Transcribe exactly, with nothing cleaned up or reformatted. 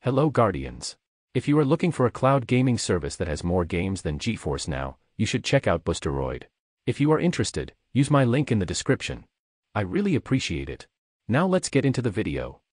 Hello Guardians. If you are looking for a cloud gaming service that has more games than GeForce Now, you should check out Boosteroid. If you are interested, use my link in the description. I really appreciate it. Now let's get into the video.